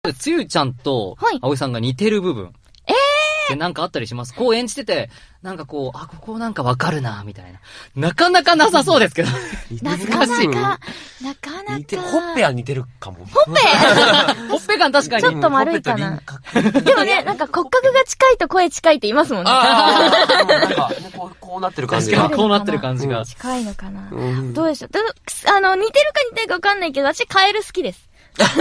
つゆちゃんと、葵さんが似てる部分。ってなんかあったりします？こう演じてて、なんかこう、ここなんかわかるな、みたいな。なかなかなさそうですけど。 なかなか。 ほっぺは似てるかも。 ほっぺ感確かに。 ちょっと丸いかな。でもね、なんか骨格が近いと声近いって言いますもんね。 なんか、こうなってる感じが。 確かにこうなってる感じが。 近いのかな。どうでしょう。似てるか似てるかわかんないけど、私カエル好きです。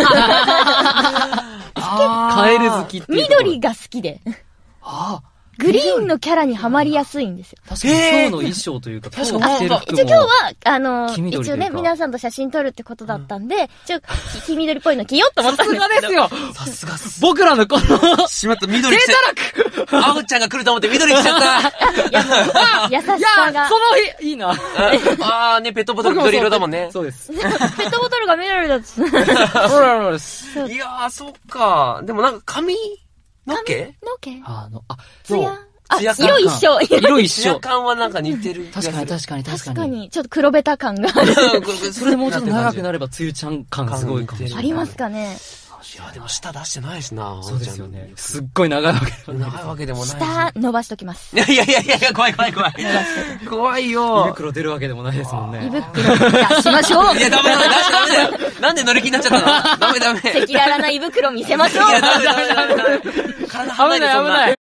カエル好きっていう。 緑が好きで。グリーンのキャラにはまりやすいんですよ。 確かに今日の衣装というか、 一応今日は、一応ね、皆さんと写真撮るってことだったんで、黄緑っぽいの着ようと思ったんですけど。 さすがですよ。 さすがっす。 僕らのこの、 しまった、緑着ちゃった。あおちゃんが来ると思って緑着ちゃった。 優しさが。 その日、いいな。 ね、ペットボトル緑色だもんね。 そうです。 ペットボトルが緑だっつ。 いやー、そっか。でもなんか髪の毛ツヤ色一緒。 色一緒。 ツヤ感はなんか似てる。 確かに。 確かに。ちょっと黒ベタ感がある。 それでもうちょっと長くなれば、つゆちゃん感すごいかもしれない。 ありますかね。 いや、でも舌出してないしな。 そうですよね。すっごい長いわけでもない。 長いわけでもない。 舌伸ばしときます。 いや、怖い。怖いよ。 胃袋出るわけでもないですもんね。 胃袋出しましょう。 いや、ダメだよ。なんで乗り気になっちゃったの？ダメ。 赤裸々な胃袋見せましょう。 いや、ダメ。体離れてそんな。